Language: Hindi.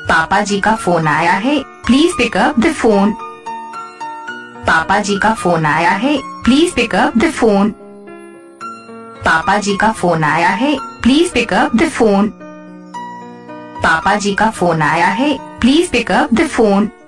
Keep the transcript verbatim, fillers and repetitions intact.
पापा जी का फोन आया है, please pick up the phone. पापा जी का फोन आया है, please pick up the phone. पापा जी का फोन आया है, please pick up the phone. पापा जी का फोन आया है, please pick up the phone.